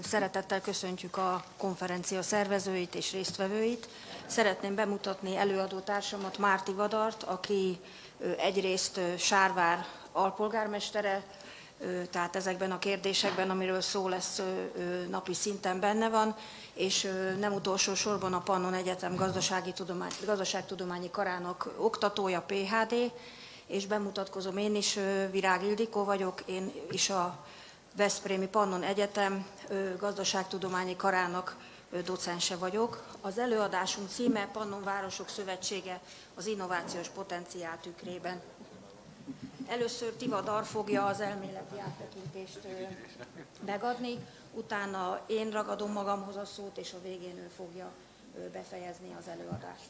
Szeretettel köszöntjük a konferencia szervezőit és résztvevőit. Szeretném bemutatni előadótársamat, Márti Vadart, aki egyrészt Sárvár alpolgármestere, tehát ezekben a kérdésekben, amiről szó lesz, napi szinten benne van, és nem utolsó sorban a Pannon Egyetem gazdaságtudományi karának oktatója, PhD, és bemutatkozom én is, Virág Ildikó vagyok, én is a Veszprémi Pannon Egyetem gazdaságtudományi karának docense vagyok. Az előadásunk címe Pannon Városok Szövetsége az innovációs potenciál tükrében. Először Tivadar fogja az elméleti áttekintést megadni, utána én ragadom magamhoz a szót, és a végén ő fogja befejezni az előadást.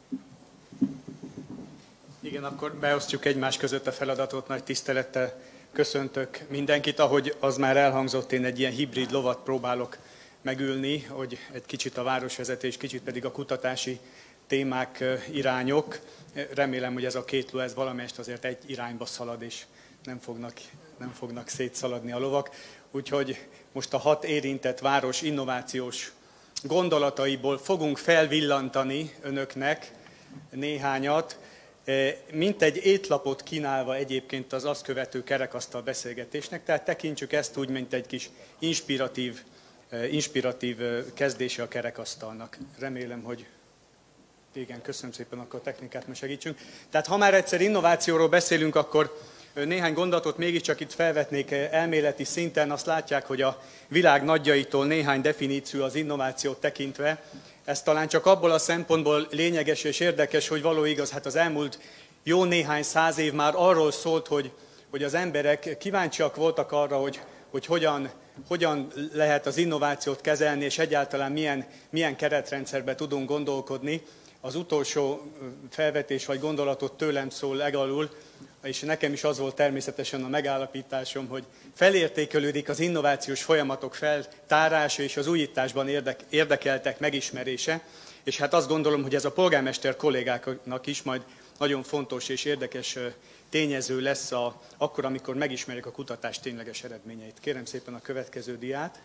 Igen, akkor beosztjuk egymás között a feladatot, nagy tisztelettel köszöntök mindenkit. Ahogy az már elhangzott, én egy ilyen hibrid lovat próbálok megülni, hogy egy kicsit a városvezetés, kicsit pedig a kutatási témák, irányok. Remélem, hogy ez a két ló, ez valamelyest azért egy irányba szalad, és nem fognak szétszaladni a lovak. Úgyhogy most a 6 érintett város innovációs gondolataiból fogunk felvillantani önöknek néhányat, mint egy étlapot kínálva egyébként az azt követő kerekasztal beszélgetésnek, tehát tekintsük ezt úgy, mint egy kis inspiratív kezdése a kerekasztalnak. Remélem, hogy igen, köszönöm szépen, akkor a technikát most segítsünk. Tehát ha már egyszer innovációról beszélünk, akkor néhány gondolatot mégiscsak itt felvetnék elméleti szinten. Azt látják, hogy a világ nagyjaitól néhány definíció az innovációt tekintve. Ez talán csak abból a szempontból lényeges és érdekes, hogy való igaz, hát az elmúlt jó néhány száz év már arról szólt, hogy az emberek kíváncsiak voltak arra, hogy hogyan lehet az innovációt kezelni, és egyáltalán milyen keretrendszerben tudunk gondolkodni. Az utolsó felvetés vagy gondolatot tőlem szól legalul, és nekem is az volt természetesen a megállapításom, hogy felértékelődik az innovációs folyamatok feltárása és az újításban érdekeltek megismerése, és hát azt gondolom, hogy ez a polgármester kollégáknak is majd nagyon fontos és érdekes tényező lesz akkor, amikor megismerjük a kutatás tényleges eredményeit. Kérem szépen a következő diát.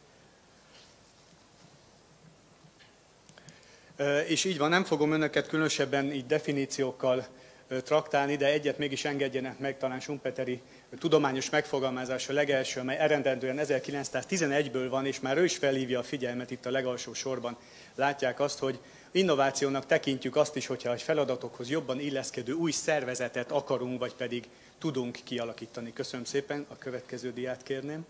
És így van, nem fogom önöket különösebben így definíciókkal traktálni, de egyet mégis engedjenek meg, talán Schumpeteri tudományos megfogalmazása legelső, amely eredendően 1911-ből van, és már ő is felhívja a figyelmet itt a legalsó sorban. Látják azt, hogy innovációnak tekintjük azt is, hogyha egy feladatokhoz jobban illeszkedő új szervezetet akarunk, vagy pedig tudunk kialakítani. Köszönöm szépen, a következő diát kérném.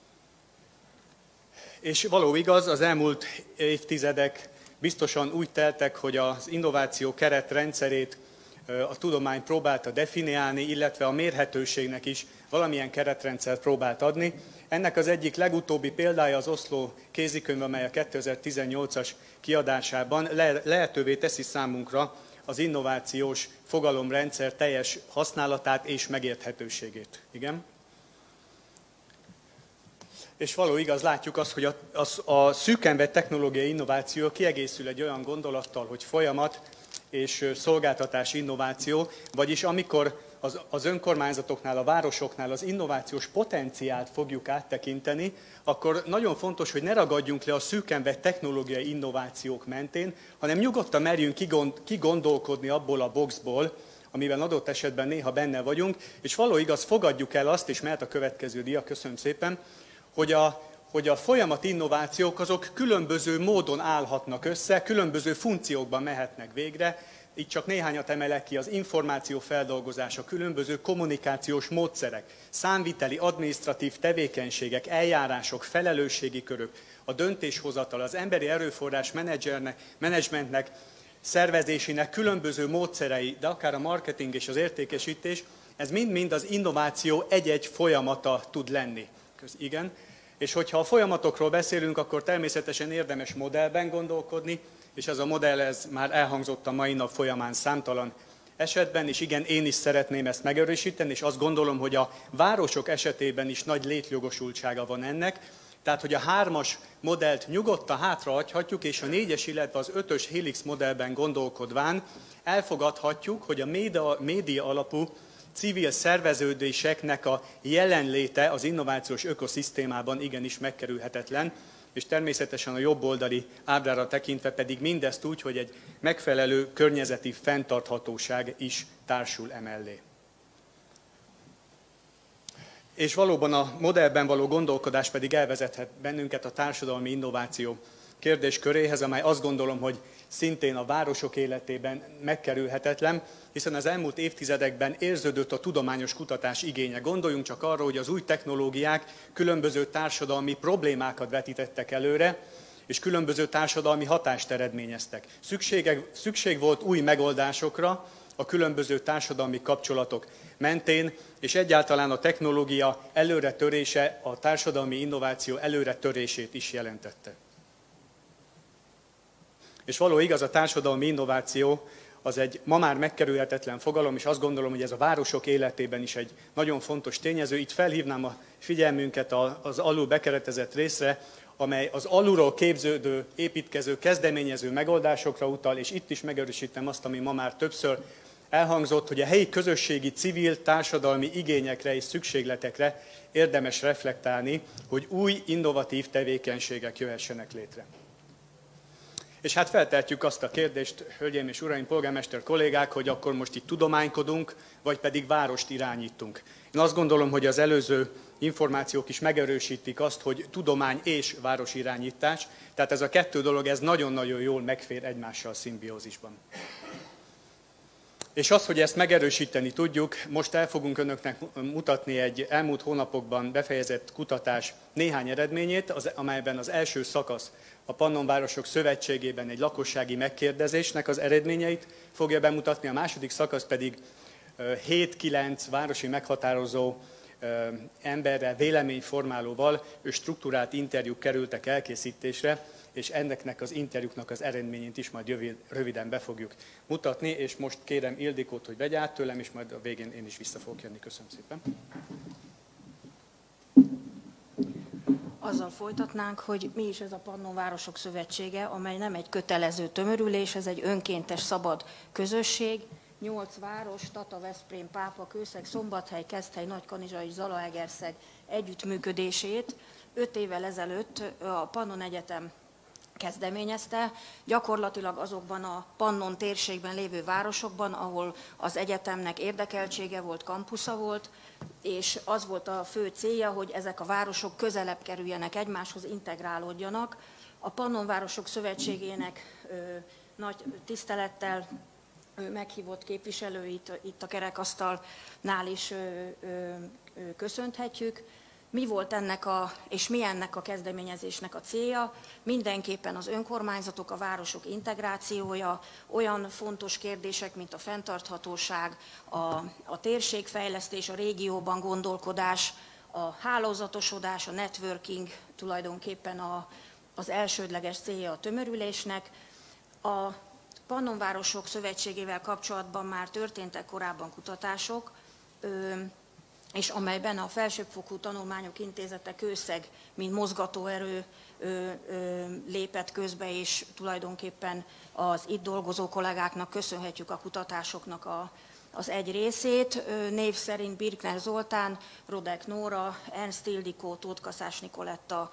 És való igaz, az elmúlt évtizedek biztosan úgy teltek, hogy az innováció keretrendszerét a tudomány próbálta definiálni, illetve a mérhetőségnek is valamilyen keretrendszert próbált adni. Ennek az egyik legutóbbi példája az Oszló kézikönyv, amely a 2018-as kiadásában lehetővé teszi számunkra az innovációs fogalomrendszer teljes használatát és megérthetőségét. Igen? És való igaz, látjuk azt, hogy a szűken vett technológiai innováció kiegészül egy olyan gondolattal, hogy folyamat és szolgáltatási innováció, vagyis amikor az önkormányzatoknál, a városoknál az innovációs potenciált fogjuk áttekinteni, akkor nagyon fontos, hogy ne ragadjunk le a szűken vett technológiai innovációk mentén, hanem nyugodtan merjünk kigondolkodni abból a boxból, amiben adott esetben néha benne vagyunk, és való igaz, fogadjuk el azt, és mehet a következő dia, köszönöm szépen, hogy a folyamat innovációk azok különböző módon állhatnak össze, különböző funkciókban mehetnek végre. Itt csak néhányat emelek ki, az információfeldolgozása, különböző kommunikációs módszerek, számviteli, adminisztratív tevékenységek, eljárások, felelősségi körök, a döntéshozatal, az emberi erőforrás menedzsmentnek, szervezésének különböző módszerei, de akár a marketing és az értékesítés, ez mind-mind az innováció egy-egy folyamata tud lenni. Igen. És hogyha a folyamatokról beszélünk, akkor természetesen érdemes modellben gondolkodni, és ez a modell ez már elhangzott a mai nap folyamán számtalan esetben, és igen, én is szeretném ezt megerősíteni, és azt gondolom, hogy a városok esetében is nagy létjogosultsága van ennek, tehát hogy a 3-as modellt nyugodtan hátrahagyhatjuk, és a 4-es, illetve az 5-ös Helix modellben gondolkodván elfogadhatjuk, hogy a média alapú civil szerveződéseknek a jelenléte az innovációs ökoszisztémában igenis megkerülhetetlen, és természetesen a jobb oldali ábrára tekintve pedig mindezt úgy, hogy egy megfelelő környezeti fenntarthatóság is társul emellé. És valóban a modellben való gondolkodás pedig elvezethet bennünket a társadalmi innováció kérdésköréhez, amely azt gondolom, hogy szintén a városok életében megkerülhetetlen, hiszen az elmúlt évtizedekben érződött a tudományos kutatás igénye. Gondoljunk csak arra, hogy az új technológiák különböző társadalmi problémákat vetítettek előre, és különböző társadalmi hatást eredményeztek. Szükség volt új megoldásokra a különböző társadalmi kapcsolatok mentén, és egyáltalán a technológia előretörése a társadalmi innováció előretörését is jelentette. És való igaz, a társadalmi innováció az egy ma már megkerülhetetlen fogalom, és azt gondolom, hogy ez a városok életében is egy nagyon fontos tényező. Itt felhívnám a figyelmünket az alul bekeretezett részre, amely az alulról képződő, építkező, kezdeményező megoldásokra utal, és itt is megerősítem azt, ami ma már többször elhangzott, hogy a helyi közösségi, civil, társadalmi igényekre és szükségletekre érdemes reflektálni, hogy új, innovatív tevékenységek jöhessenek létre. És hát feltehetjük azt a kérdést, hölgyeim és uraim, polgármester kollégák, hogy akkor most itt tudománykodunk, vagy pedig várost irányítunk. Én azt gondolom, hogy az előző információk is megerősítik azt, hogy tudomány és városirányítás, tehát ez a kettő dolog, ez nagyon-nagyon jól megfér egymással szimbiózisban. És az, hogy ezt megerősíteni tudjuk, most el fogunk önöknek mutatni egy elmúlt hónapokban befejezett kutatás néhány eredményét, amelyben az első szakasz a Pannonvárosok Szövetségében egy lakossági megkérdezésnek az eredményeit fogja bemutatni, a második szakasz pedig 7-9 városi meghatározó emberrel, véleményformálóval struktúrált interjúk kerültek elkészítésre, és ennek az interjúknak az eredményét is majd röviden be fogjuk mutatni, és most kérem Ildikót, hogy vegye át tőlem, és majd a végén én is vissza fogok jönni. Köszönöm szépen. Azzal folytatnánk, hogy mi is ez a Pannonvárosok Szövetsége, amely nem egy kötelező tömörülés, ez egy önkéntes, szabad közösség. 8 város, Tata, Veszprém, Pápa, Kőszeg, Szombathely, Keszthely, Nagykanizsa és Zalaegerszeg együttműködését 5 évvel ezelőtt a Pannon Egyetem kezdeményezte, gyakorlatilag azokban a Pannon térségben lévő városokban, ahol az egyetemnek érdekeltsége volt, kampusza volt, és az volt a fő célja, hogy ezek a városok közelebb kerüljenek egymáshoz, integrálódjanak. A Pannonvárosok Szövetségének nagy tisztelettel meghívott képviselőit itt a kerekasztalnál is köszönthetjük. Mi volt ennek és mi ennek a kezdeményezésnek a célja? Mindenképpen az önkormányzatok, a városok integrációja, olyan fontos kérdések, mint a fenntarthatóság, a térségfejlesztés, a régióban gondolkodás, a hálózatosodás, a networking tulajdonképpen az elsődleges célja a tömörülésnek. A Pannonvárosok Szövetségével kapcsolatban már történtek korábban kutatások, és amelyben a Felsőbbfokú Tanulmányok Intézete Kőszeg, mint mozgatóerő lépett közbe, és tulajdonképpen az itt dolgozó kollégáknak köszönhetjük a kutatásoknak az egy részét. Név szerint Birkner Zoltán, Rodek Nóra, Ernst Ildikó, Tóth Kaszás Nikoletta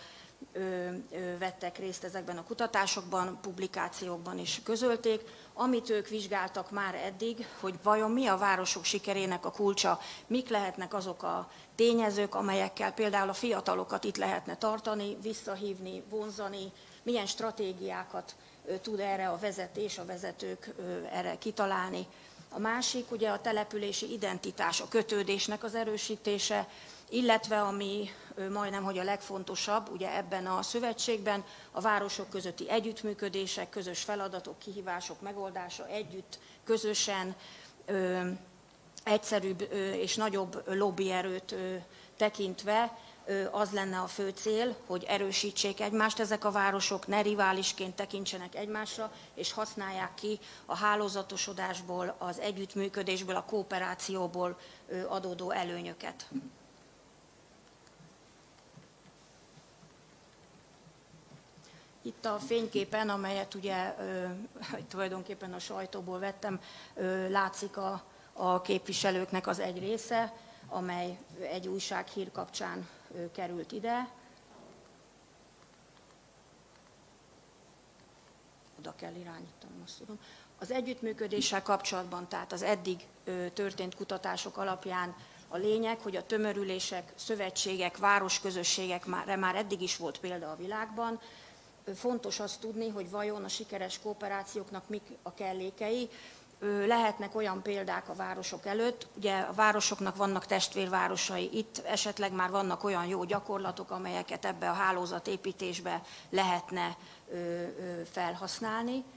vettek részt ezekben a kutatásokban, publikációkban is közölték. Amit ők vizsgáltak már eddig, hogy vajon mi a városok sikerének a kulcsa, mik lehetnek azok a tényezők, amelyekkel például a fiatalokat itt lehetne tartani, visszahívni, vonzani, milyen stratégiákat tud erre a vezetés, a vezetők erre kitalálni. A másik ugye a települési identitás, a kötődésnek az erősítése, illetve ami majdnem, hogy a legfontosabb, ugye ebben a szövetségben a városok közötti együttműködések, közös feladatok, kihívások megoldása együtt, közösen, egyszerűbb és nagyobb lobbyerőt tekintve az lenne a fő cél, hogy erősítsék egymást ezek a városok, ne riválisként tekintsenek egymásra, és használják ki a hálózatosodásból, az együttműködésből, a kooperációból adódó előnyöket. Itt a fényképen, amelyet ugye tulajdonképpen a sajtóból vettem, látszik a a képviselőknek az egy része, amely egy újsághír kapcsán került ide. Oda kell irányítanom, azt tudom. Az együttműködéssel kapcsolatban, tehát az eddig történt kutatások alapján a lényeg, hogy a tömörülések, szövetségek, városközösségekre már eddig is volt példa a világban. Fontos azt tudni, hogy vajon a sikeres kooperációknak mik a kellékei. Lehetnek olyan példák a városok előtt, ugye a városoknak vannak testvérvárosai, itt esetleg már vannak olyan jó gyakorlatok, amelyeket ebbe a hálózatépítésbe lehetne felhasználni.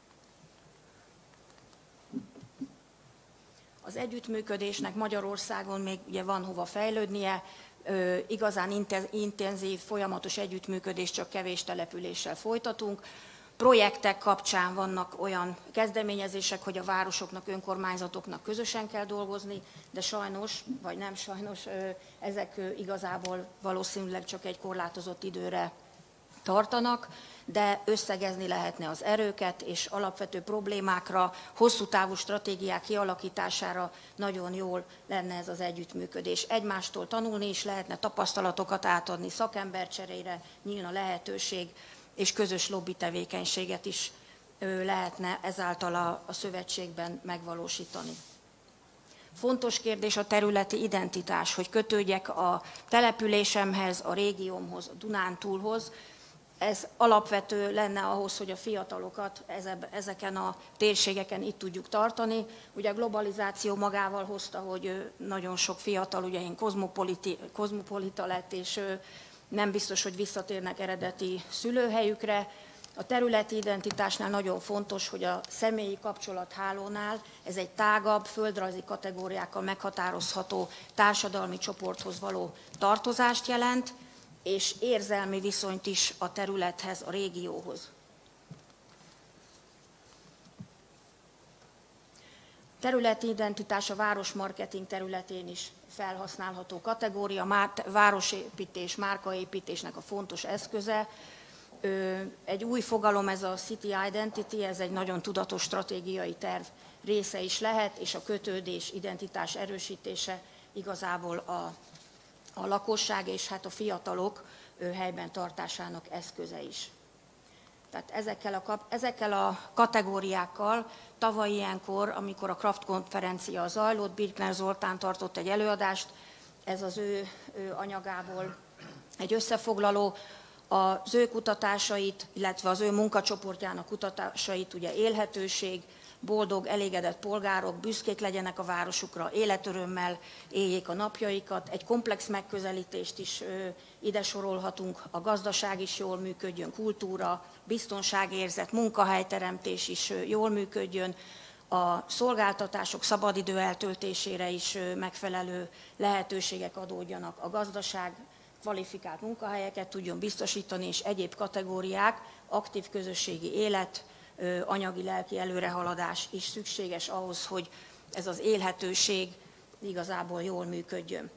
Az együttműködésnek Magyarországon még ugye van hova fejlődnie, igazán intenzív, folyamatos együttműködést csak kevés településsel folytatunk. Projektek kapcsán vannak olyan kezdeményezések, hogy a városoknak, önkormányzatoknak közösen kell dolgozni, de sajnos, vagy nem sajnos, ezek igazából valószínűleg csak egy korlátozott időre tartanak, de összegezni lehetne az erőket, és alapvető problémákra, hosszú távú stratégiák kialakítására nagyon jól lenne ez az együttműködés. Egymástól tanulni is lehetne, tapasztalatokat átadni, szakembercserére nyílna lehetőség, és közös lobby tevékenységet is lehetne ezáltal a szövetségben megvalósítani. Fontos kérdés a területi identitás, hogy kötődjek a településemhez, a régiómhoz, a Dunántúlhoz. Ez alapvető lenne ahhoz, hogy a fiatalokat ezeken a térségeken itt tudjuk tartani. Ugye a globalizáció magával hozta, hogy nagyon sok fiatal, ugye én kozmopolita lett, és nem biztos, hogy visszatérnek eredeti szülőhelyükre. A területi identitásnál nagyon fontos, hogy a személyi kapcsolathálónál ez egy tágabb, földrajzi kategóriákkal meghatározható társadalmi csoporthoz való tartozást jelent, és érzelmi viszonyt is a területhez, a régióhoz. Területi identitás a városmarketing területén is felhasználható kategória, városépítés, márkaépítésnek a fontos eszköze. Egy új fogalom ez a City Identity, ez egy nagyon tudatos stratégiai terv része is lehet, és a kötődés, identitás erősítése igazából a lakosság és hát a fiatalok helyben tartásának eszköze is. Tehát ezekkel a kategóriákkal tavaly ilyenkor, amikor a Kraft konferencia zajlott, Birkner Zoltán tartott egy előadást, ez az ő anyagából egy összefoglaló, az ő kutatásait, illetve az ő munkacsoportjának kutatásait, ugye élhetőség, boldog, elégedett polgárok, büszkék legyenek a városukra, életörömmel éljék a napjaikat. Egy komplex megközelítést is ide sorolhatunk, a gazdaság is jól működjön, kultúra, biztonságérzet, munkahelyteremtés is jól működjön, a szolgáltatások szabadidő eltöltésére is megfelelő lehetőségek adódjanak, a gazdaság kvalifikált munkahelyeket tudjon biztosítani, és egyéb kategóriák, aktív közösségi élet, anyagi-lelki előrehaladás is szükséges ahhoz, hogy ez az élhetőség igazából jól működjön.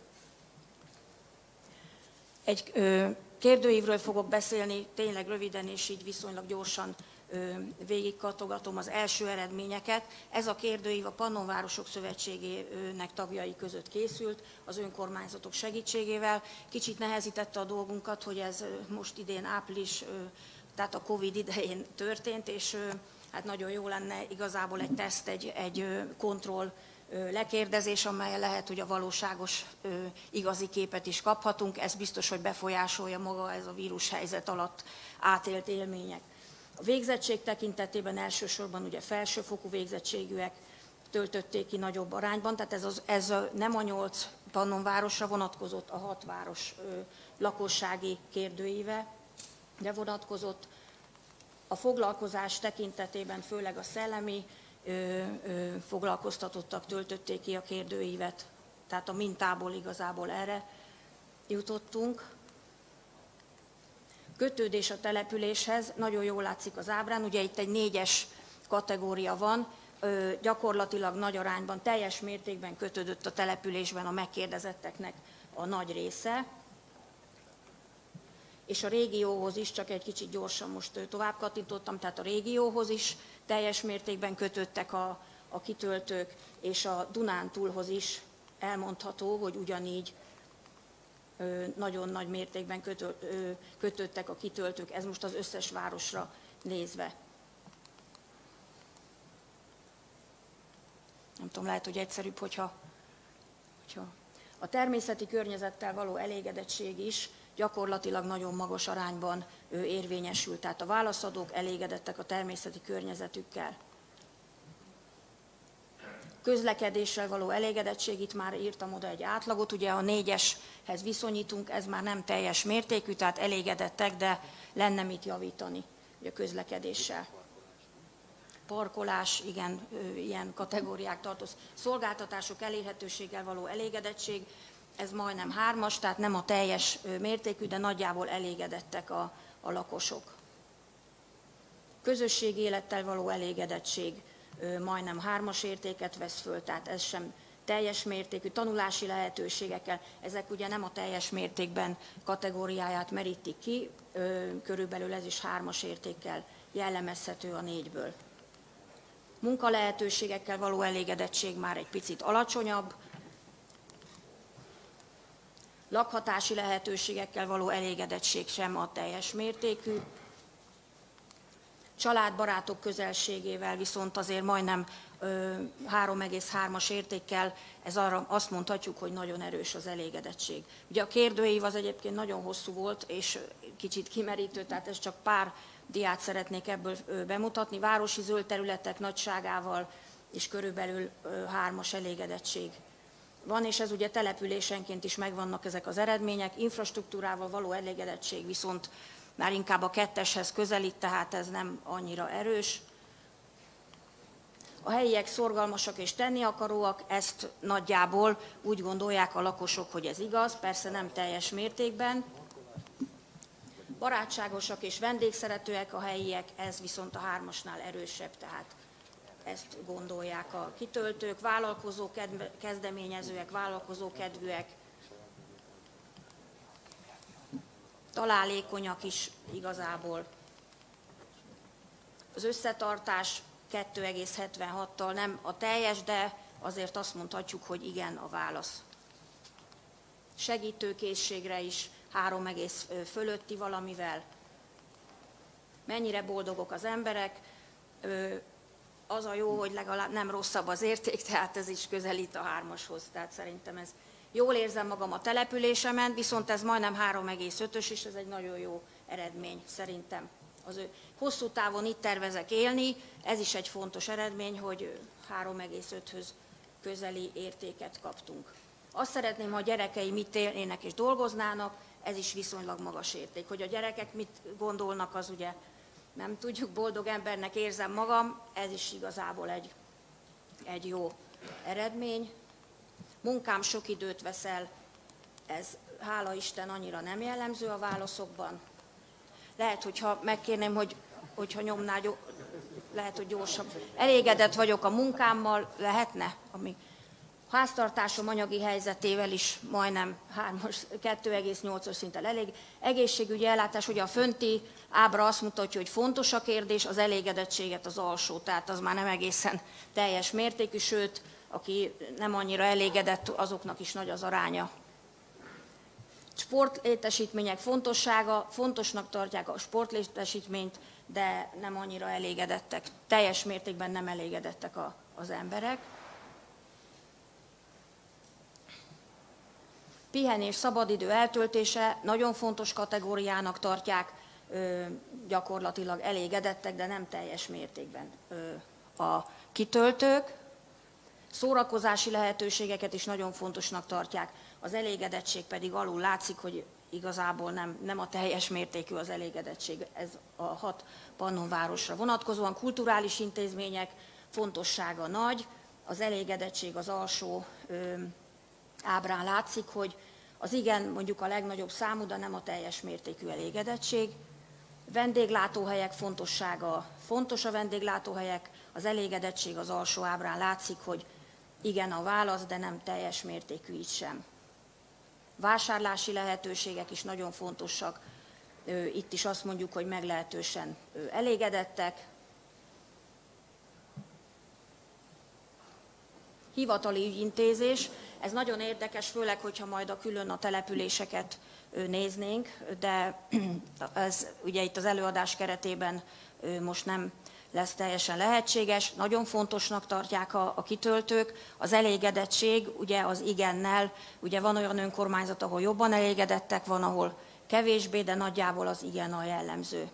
Egy kérdőívről fogok beszélni, tényleg röviden és így viszonylag gyorsan végigkatogatom az első eredményeket. Ez a kérdőív a Pannonvárosok Szövetségének tagjai között készült, az önkormányzatok segítségével. Kicsit nehezítette a dolgunkat, hogy ez most idén április, tehát a Covid idején történt, és hát nagyon jó lenne igazából egy teszt, egy kontroll lekérdezés, amelyen lehet, hogy a valóságos igazi képet is kaphatunk. Ez biztos, hogy befolyásolja maga ez a vírushelyzet alatt átélt élmények. A végzettség tekintetében elsősorban ugye felsőfokú végzettségűek töltötték ki nagyobb arányban, tehát ez nem a 8 Pannonvárosra vonatkozott, a 6 város lakossági kérdőíve, de vonatkozott. A foglalkozás tekintetében főleg a szellemi foglalkoztatottak töltötték ki a kérdőívet, tehát a mintából igazából erre jutottunk. Kötődés a településhez, nagyon jól látszik az ábrán, ugye itt egy 4-es kategória van, gyakorlatilag nagy arányban, teljes mértékben kötődött a településben a megkérdezetteknek a nagy része, és a régióhoz is, csak egy kicsit gyorsan most tovább kattintottam, tehát a régióhoz is teljes mértékben kötöttek a a kitöltők, és a Dunántúlhoz is elmondható, hogy ugyanígy nagyon nagy mértékben kötöttek a kitöltők, ez most az összes városra nézve. Nem tudom, lehet, hogy egyszerűbb, hogyha a természeti környezettel való elégedettség is gyakorlatilag nagyon magas arányban érvényesül. Tehát a válaszadók elégedettek a természeti környezetükkel. Közlekedéssel való elégedettség, itt már írtam oda egy átlagot, ugye a 4-eshez viszonyítunk, ez már nem teljes mértékű, tehát elégedettek, de lenne mit javítani ugye a közlekedéssel. Parkolás, igen, ilyen kategóriák tartozik. Szolgáltatások elérhetőséggel való elégedettség, ez majdnem 3-as, tehát nem a teljes mértékű, de nagyjából elégedettek a lakosok. Közösségi élettel való elégedettség majdnem 3-as értéket vesz föl, tehát ez sem teljes mértékű. Tanulási lehetőségekkel, ezek ugye nem a teljes mértékben kategóriáját merítik ki, körülbelül ez is 3-as értékkel jellemezhető a 4-ből. Munkalehetőségekkel való elégedettség már egy picit alacsonyabb, lakhatási lehetőségekkel való elégedettség sem a teljes mértékű, családbarátok közelségével viszont azért majdnem 3,3-as értékkel, ez arra azt mondhatjuk, hogy nagyon erős az elégedettség. Ugye a kérdőív az egyébként nagyon hosszú volt, és kicsit kimerítő, tehát ez csak pár diát szeretnék ebből bemutatni. Városi zöld területek nagyságával és körülbelül 3-as elégedettség van, és ez ugye településenként is megvannak ezek az eredmények. Infrastruktúrával való elégedettség viszont már inkább a 2-eshez közelít, tehát ez nem annyira erős. A helyiek szorgalmasak és tenni akaróak, ezt nagyjából úgy gondolják a lakosok, hogy ez igaz, persze nem teljes mértékben. Barátságosak és vendégszeretőek a helyiek, ez viszont a 3-asnál erősebb, tehát ezt gondolják a kitöltők. Vállalkozó kezdeményezőek, vállalkozókedvűek, találékonyak is igazából. Az összetartás 2,76-tal nem a teljes, de azért azt mondhatjuk, hogy igen a válasz. Segítőkészségre is 3 fölötti valamivel. Mennyire boldogok az emberek, az a jó, hogy legalább nem rosszabb az érték, tehát ez is közelít a 3-ashoz, tehát szerintem ez jól érzem magam a településemen, viszont ez majdnem 3,5-ös, és ez egy nagyon jó eredmény szerintem. Hosszú távon itt tervezek élni, ez is egy fontos eredmény, hogy 3,5-höz közeli értéket kaptunk. Azt szeretném, ha a gyerekeim mit élnének és dolgoznának, ez is viszonylag magas érték. Hogy a gyerekek mit gondolnak, az ugye nem tudjuk, boldog embernek érzem magam, ez is igazából egy jó eredmény. Munkám sok időt vesz el, ez hála Isten annyira nem jellemző a válaszokban. Lehet, hogyha megkérném, hogyha nyomná, lehet, hogy gyorsabb. Elégedett vagyok a munkámmal, lehetne? Háztartásom anyagi helyzetével is majdnem 2,8-as szinten elég. Egészségügyi ellátás, ugye a fönti ábra azt mutatja, hogy fontos a kérdés, az elégedettséget az alsó, tehát az már nem egészen teljes mértékű, sőt, aki nem annyira elégedett, azoknak is nagy az aránya. Sportlétesítmények fontossága, fontosnak tartják a sportlétesítményt, de nem annyira elégedettek, teljes mértékben nem elégedettek az emberek. Pihenés, szabadidő eltöltése nagyon fontos kategóriának tartják, gyakorlatilag elégedettek, de nem teljes mértékben a kitöltők. Szórakozási lehetőségeket is nagyon fontosnak tartják, az elégedettség pedig alul látszik, hogy igazából nem a teljes mértékű az elégedettség. Ez a 6 pannonvárosra vonatkozóan. Kulturális intézmények fontossága nagy, az elégedettség az alsó ábrán látszik, hogy az igen mondjuk a legnagyobb számú, de nem a teljes mértékű elégedettség. Vendéglátóhelyek fontossága, fontos a vendéglátóhelyek, az elégedettség az alsó ábrán látszik, hogy igen a válasz, de nem teljes mértékű így sem. Vásárlási lehetőségek is nagyon fontosak, itt is azt mondjuk, hogy meglehetősen elégedettek. hivatali ügyintézés. Ez nagyon érdekes, főleg, hogyha majd külön a településeket néznénk, de ez ugye itt az előadás keretében most nem lesz teljesen lehetséges. Nagyon fontosnak tartják a kitöltők. Az elégedettség ugye az igennel, ugye van olyan önkormányzat, ahol jobban elégedettek, van, ahol kevésbé, de nagyjából az igen a jellemző.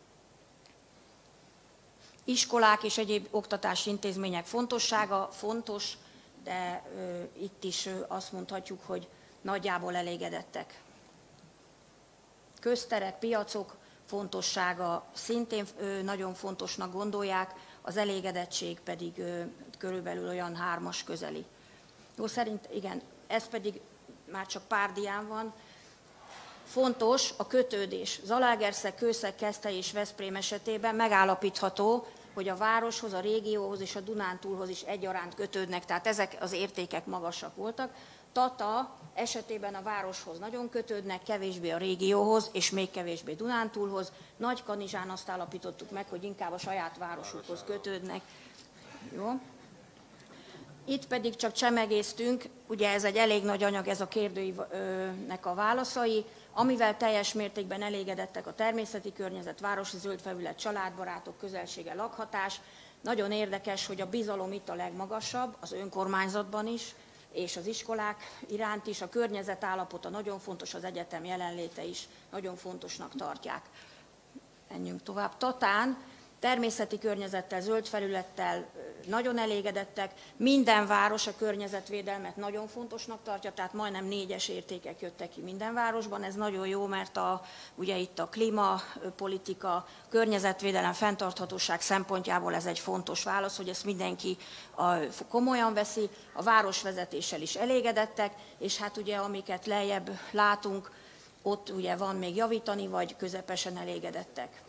Iskolák és egyéb oktatási intézmények fontossága fontos, de itt is azt mondhatjuk, hogy nagyjából elégedettek. Közterek, piacok fontossága szintén nagyon fontosnak gondolják, az elégedettség pedig körülbelül olyan 3-as közeli. Jó, igen, ez pedig már csak pár dián van. Fontos a kötődés. Zalaegerszeg, Kőszeg, Keszthely és Veszprém esetében megállapítható, hogy a városhoz, a régióhoz és a Dunántúlhoz is egyaránt kötődnek, tehát ezek az értékek magasak voltak. Tata esetében a városhoz nagyon kötődnek, kevésbé a régióhoz, és még kevésbé Dunántúlhoz. Nagykanizsán azt állapítottuk meg, hogy inkább a saját városukhoz kötődnek. Jó. Itt pedig csak csemegéztünk, ugye ez egy elég nagy anyag, ez a kérdőívnek a válaszai, amivel teljes mértékben elégedettek a természeti környezet, városi zöld felület, családbarátok, közelsége, lakhatás. Nagyon érdekes, hogy a bizalom itt a legmagasabb, az önkormányzatban is, és az iskolák iránt is. A környezet állapota nagyon fontos, az egyetem jelenléte is nagyon fontosnak tartják. Menjünk tovább. Tatán természeti környezettel, zöld felülettel nagyon elégedettek. Minden város a környezetvédelmet nagyon fontosnak tartja, tehát majdnem 4-es értékek jöttek ki minden városban. Ez nagyon jó, mert ugye itt a klímapolitika, környezetvédelem, fenntarthatóság szempontjából ez egy fontos válasz, hogy ezt mindenki komolyan veszi. A városvezetéssel is elégedettek, és hát ugye amiket lejjebb látunk, ott ugye van még javítani, vagy közepesen elégedettek.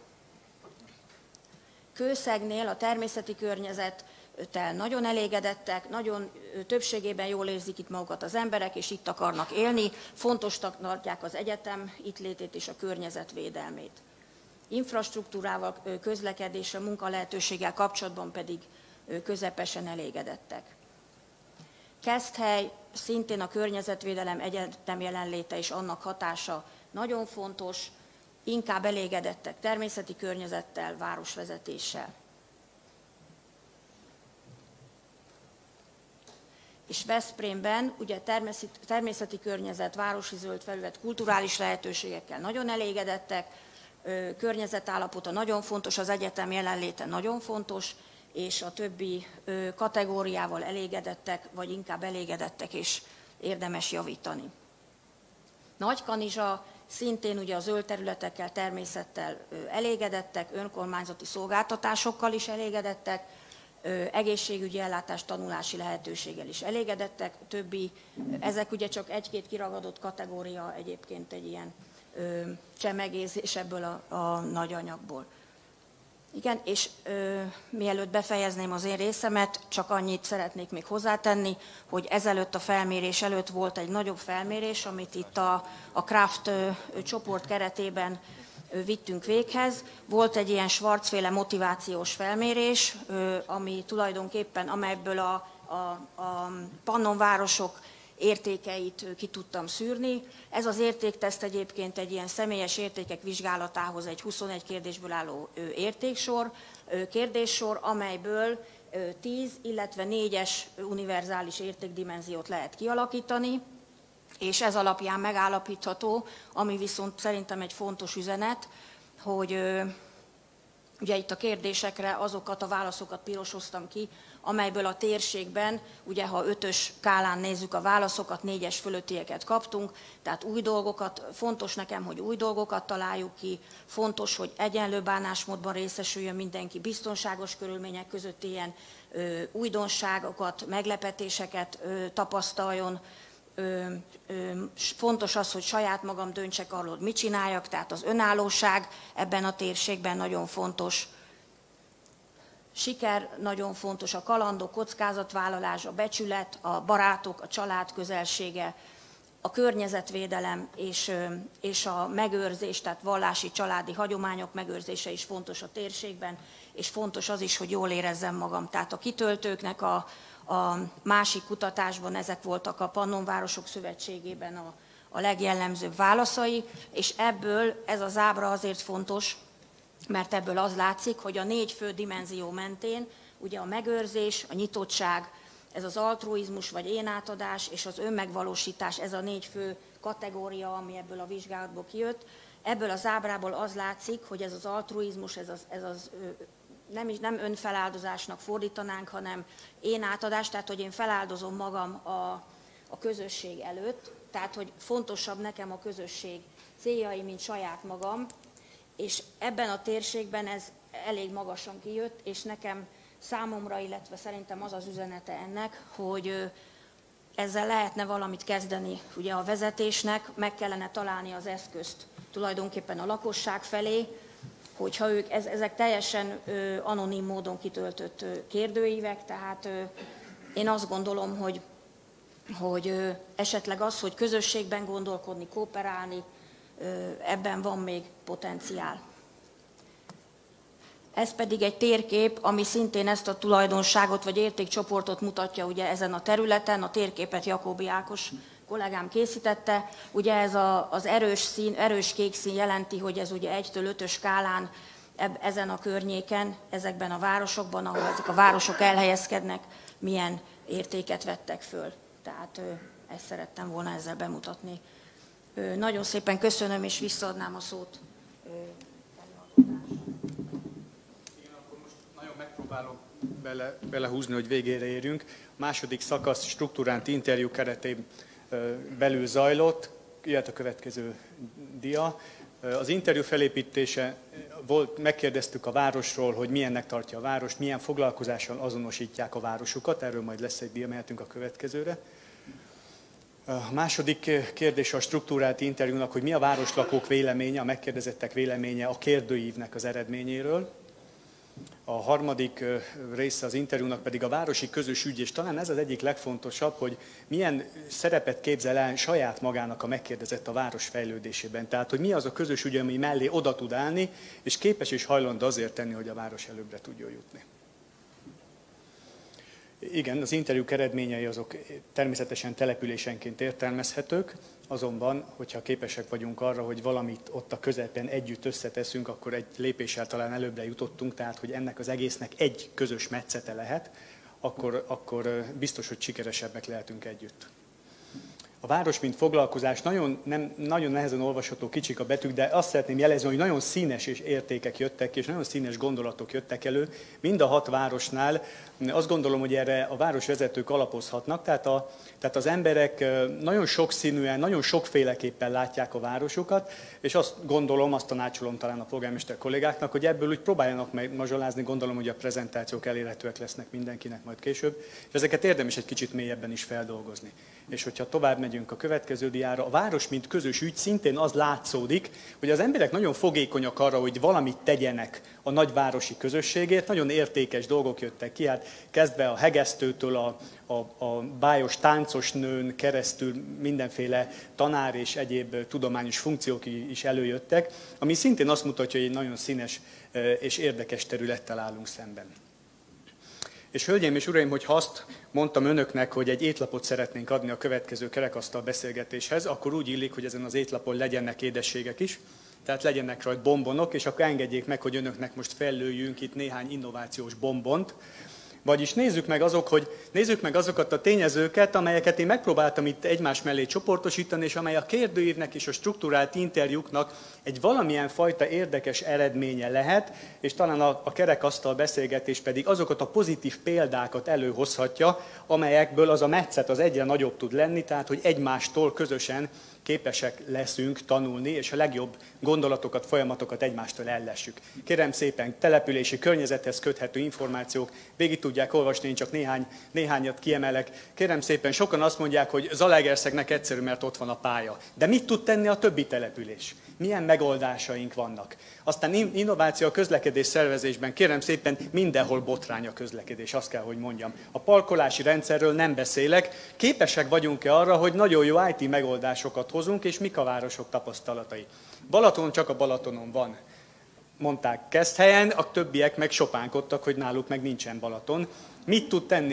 Kőszegnél a természeti környezettel nagyon elégedettek, nagyon többségében jól érzik itt magukat az emberek, és itt akarnak élni, fontosnak tartják az egyetem itt létét és a környezetvédelmét. Infrastruktúrával, közlekedéssel, munkalehetőséggel kapcsolatban pedig közepesen elégedettek. Keszthely, szintén a környezetvédelem, egyetem jelenléte és annak hatása nagyon fontos, inkább elégedettek természeti környezettel, városvezetéssel. És Veszprémben ugye természeti környezet, városi zöld felület, kulturális lehetőségekkel nagyon elégedettek, környezetállapota nagyon fontos, az egyetem jelenléte nagyon fontos, és a többi kategóriával elégedettek, vagy inkább elégedettek, és érdemes javítani. Nagykanizsa szintén ugye a zöld területekkel, természettel elégedettek, önkormányzati szolgáltatásokkal is elégedettek, egészségügyi ellátás, tanulási lehetőséggel is elégedettek, többi, ezek ugye csak egy-két kiragadott kategória, egyébként egy ilyen csemegézés ebből a nagy anyagból. Igen, és mielőtt befejezném az én részemet, csak annyit szeretnék még hozzátenni, hogy ezelőtt a felmérés előtt volt egy nagyobb felmérés, amit itt a Kraft csoport keretében vittünk véghez. Volt egy ilyen Schwarz-féle motivációs felmérés, ami tulajdonképpen, amelyből a pannonvárosok értékeit ki tudtam szűrni. Ez az értékteszt egyébként egy ilyen személyes értékek vizsgálatához egy 21 kérdésből álló kérdéssor, amelyből 10, illetve 4-es univerzális értékdimenziót lehet kialakítani, és ez alapján megállapítható, ami viszont szerintem egy fontos üzenet, hogy ugye itt a kérdésekre azokat a válaszokat pirosoztam ki, amelyből a térségben, ugye ha 5-ös skálán nézzük a válaszokat, 4-es fölöttieket kaptunk, tehát új dolgokat, fontos nekem, hogy új dolgokat találjuk ki, fontos, hogy egyenlő bánásmódban részesüljön mindenki, biztonságos körülmények között ilyen újdonságokat, meglepetéseket tapasztaljon, fontos az, hogy saját magam döntsek arról, mit csináljak, tehát az önállóság ebben a térségben nagyon fontos. Siker nagyon fontos, a kalandok, kockázatvállalás, a becsület, a barátok, a család közelsége, a környezetvédelem és a megőrzés, tehát vallási, családi hagyományok megőrzése is fontos a térségben, és fontos az is, hogy jól érezzem magam. Tehát a kitöltőknek a A másik kutatásban ezek voltak a Pannonvárosok Szövetségében a legjellemzőbb válaszai, és ebből ez az ábra azért fontos, mert ebből az látszik, hogy a 4 fő dimenzió mentén, ugye a megőrzés, a nyitottság, ez az altruizmus vagy énátadás és az önmegvalósítás, ez a 4 fő kategória, ami ebből a vizsgálatból kijött. Ebből az ábrából az látszik, hogy ez az altruizmus, nem önfeláldozásnak fordítanánk, hanem énátadás, tehát hogy én feláldozom magam a közösség előtt, tehát hogy fontosabb nekem a közösség céljai, mint saját magam, és ebben a térségben ez elég magasan kijött, és nekem számomra, illetve szerintem az az üzenete ennek, hogy ezzel lehetne valamit kezdeni. Ugye a vezetésnek meg kellene találni az eszközt tulajdonképpen a lakosság felé, hogyha ezek teljesen anonim módon kitöltött kérdőívek, tehát én azt gondolom, hogy esetleg az, hogy közösségben gondolkodni, kooperálni, ebben van még potenciál. Ez pedig egy térkép, ami szintén ezt a tulajdonságot vagy értékcsoportot mutatja ugye ezen a területen. A térképet Jakobi Ákos kollégám készítette. Ugye ez az erős kék szín jelenti, hogy ez ugye 1-től 5-ös skálán ezen a környéken, ezekben a városokban, ahol ezek a városok elhelyezkednek, milyen értéket vettek föl. Tehát ezt szerettem volna ezzel bemutatni. Nagyon szépen köszönöm, és visszaadnám a szót. Igen, akkor most nagyon megpróbálom belehúzni, hogy végére érjünk. A második szakasz struktúrált interjú keretén belül zajlott, ilyet a következő dia. Az interjú felépítése volt, megkérdeztük a városról, hogy milyennek tartja a várost, milyen foglalkozással azonosítják a városukat, erről majd lesz egy dia, mehetünk a következőre. A második kérdés a struktúrált interjúnak, hogy mi a városlakók véleménye, a megkérdezettek véleménye a kérdőívnek az eredményéről. A harmadik része az interjúnak pedig a városi közös ügy, és talán ez az egyik legfontosabb, hogy milyen szerepet képzel el saját magának a megkérdezett a város fejlődésében. Tehát, hogy mi az a közös ügy, ami mellé oda tud állni, és képes és hajlandó azért tenni, hogy a város előbbre tudjon jutni. Igen, az interjúk eredményei azok természetesen településenként értelmezhetők, azonban, hogyha képesek vagyunk arra, hogy valamit ott a közepén együtt összeteszünk, akkor egy lépéssel talán előbbre jutottunk, tehát hogy ennek az egésznek egy közös metszete lehet, akkor biztos, hogy sikeresebbek lehetünk együtt. A város, mint foglalkozás, nagyon nehezen olvasható, kicsik a betűk, de azt szeretném jelezni, hogy nagyon színes és értékek jöttek, és nagyon színes gondolatok jöttek elő. Mind a 6 városnál azt gondolom, hogy erre a városvezetők alapozhatnak, tehát az emberek nagyon sokszínűen, nagyon sokféleképpen látják a városukat, és azt gondolom, azt tanácsolom talán a polgármester kollégáknak, hogy ebből úgy próbáljanak megmazsolázni, gondolom, hogy a prezentációk elérhetőek lesznek mindenkinek majd később, és ezeket érdemes egy kicsit mélyebben is feldolgozni. És hogyha tovább megyünk a következő diára, a város, mint közös ügy, szintén az látszódik, hogy az emberek nagyon fogékonyak arra, hogy valamit tegyenek a nagyvárosi közösségért, nagyon értékes dolgok jöttek ki, hát kezdve a hegesztőtől a bájos táncos nőn keresztül mindenféle tanár és egyéb tudományos funkciók is előjöttek, ami szintén azt mutatja, hogy egy nagyon színes és érdekes területtel állunk szemben. És hölgyeim és uraim, hogyha azt mondtam önöknek, hogy egy étlapot szeretnénk adni a következő kerekasztal beszélgetéshez, akkor úgy illik, hogy ezen az étlapon legyenek édességek is, tehát legyenek rajta bombonok, és akkor engedjék meg, hogy önöknek most fellőjünk itt néhány innovációs bombont. Vagyis nézzük meg azokat a tényezőket, amelyeket én megpróbáltam itt egymás mellé csoportosítani, és amely a kérdőívnek és a strukturált interjúknak egy valamilyen fajta érdekes eredménye lehet, és talán a kerekasztal beszélgetés pedig azokat a pozitív példákat előhozhatja, amelyekből az a metszet az egyre nagyobb tud lenni, tehát hogy egymástól közösen képesek leszünk tanulni, és a legjobb gondolatokat, folyamatokat egymástól ellessük. Kérem szépen, települési környezethez köthető információk, végig tudják olvasni, én csak néhányat kiemelek. Kérem szépen, sokan azt mondják, hogy Zalaegerszegnek egyszerű, mert ott van a pálya. De mit tud tenni a többi település? Milyen megoldásaink vannak? Aztán innováció a közlekedés szervezésben, kérem szépen, mindenhol botrány a közlekedés, azt kell, hogy mondjam. A parkolási rendszerről nem beszélek. Képesek vagyunk-e arra, hogy nagyon jó IT megoldásokat hozunk, és mik a városok tapasztalatai? Balaton csak a Balatonon van. mondták Keszthelyen, a többiek meg sopánkodtak, hogy náluk meg nincsen Balaton. Mit tud tenni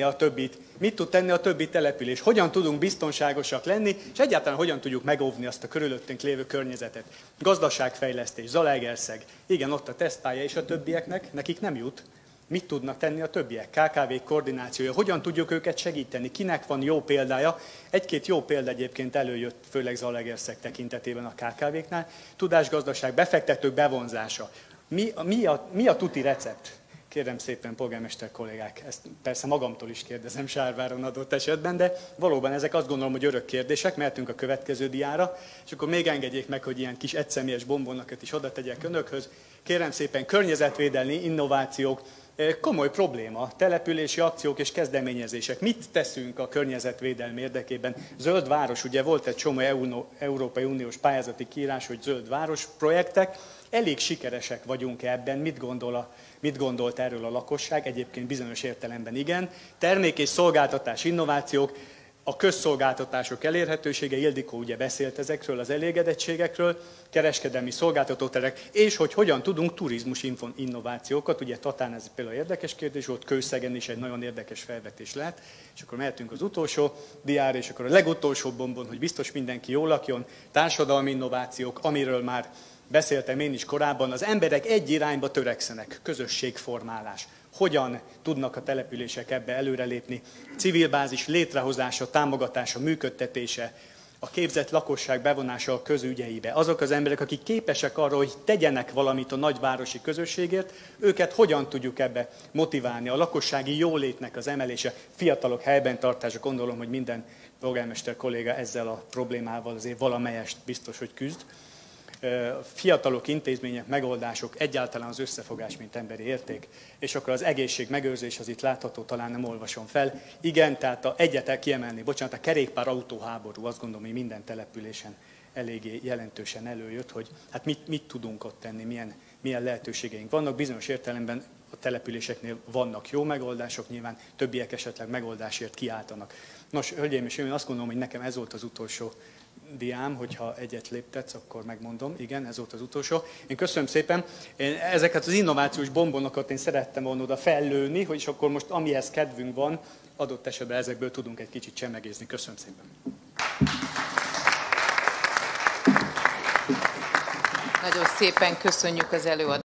a többi település? Hogyan tudunk biztonságosak lenni, és egyáltalán hogyan tudjuk megóvni azt a körülöttünk lévő környezetet? Gazdaságfejlesztés, Zalaegerszeg, igen, ott a tesztpálya, és a többieknek, nekik nem jut. Mit tudnak tenni a többiek? KKV koordinációja, hogyan tudjuk őket segíteni? Kinek van jó példája? Egy-két jó példa egyébként előjött, főleg Zalaegerszeg tekintetében a KKV-knál. Tudásgazdaság, befektetők bevonzása. Mi a tuti recept? Kérem szépen, polgármester kollégák, ezt persze magamtól is kérdezem Sárváron adott esetben, de valóban ezek azt gondolom, hogy örök kérdések, mehetünk a következő diára, és akkor még engedjék meg, hogy ilyen kis egyszemélyes bombonokat is oda tegyek önökhöz. Kérem szépen, környezetvédelmi innovációk, komoly probléma, települési akciók és kezdeményezések. Mit teszünk a környezetvédelmi érdekében? Zöld város, ugye volt egy csomó Európai Uniós pályázati kiírás, hogy zöld város projektek. Elég sikeresek vagyunk ebben, mit gondolt erről a lakosság? Egyébként bizonyos értelemben igen. Termék és szolgáltatás innovációk, a közszolgáltatások elérhetősége, Ildikó ugye beszélt ezekről, az elégedettségekről, kereskedelmi szolgáltatóterek, és hogy hogyan tudunk turizmus innovációkat, ugye Tatán ez például érdekes kérdés volt, Kőszegen is egy nagyon érdekes felvetés lehet, és akkor mehetünk az utolsó diára, és akkor a legutolsó bombon, hogy biztos mindenki jól lakjon, társadalmi innovációk, amiről már beszéltem én is korábban, az emberek egy irányba törekszenek, közösségformálás. Hogyan tudnak a települések ebbe előrelépni? Civil bázis létrehozása, támogatása, működtetése, a képzett lakosság bevonása a közügyeibe. Azok az emberek, akik képesek arra, hogy tegyenek valamit a nagyvárosi közösségért, őket hogyan tudjuk ebbe motiválni? A lakossági jólétnek az emelése, fiatalok helyben tartása, gondolom, hogy minden polgármester kolléga ezzel a problémával azért valamelyest biztos, hogy küzd. Fiatalok, intézmények, megoldások, egyáltalán az összefogás, mint emberi érték, és akkor az egészség megőrzés, az itt látható, talán nem olvasom fel. Igen, tehát egyet el kiemelni, bocsánat, a kerékpár autóháború, azt gondolom, hogy minden településen eléggé jelentősen előjött, hogy hát mit tudunk ott tenni, milyen lehetőségeink vannak. Bizonyos értelemben a településeknél vannak jó megoldások, nyilván többiek esetleg megoldásért kiáltanak. Nos, hölgyeim és uraim, azt gondolom, hogy nekem ez volt az utolsó diám, hogyha egyet léptetsz, akkor megmondom. Igen, ez volt az utolsó. Én köszönöm szépen. Ezeket az innovációs bombonokat én szerettem volna oda fellőni, hogy és akkor most amihez kedvünk van, adott esetben ezekből tudunk egy kicsit csemegézni. Köszönöm szépen. Nagyon szépen köszönjük az előadást.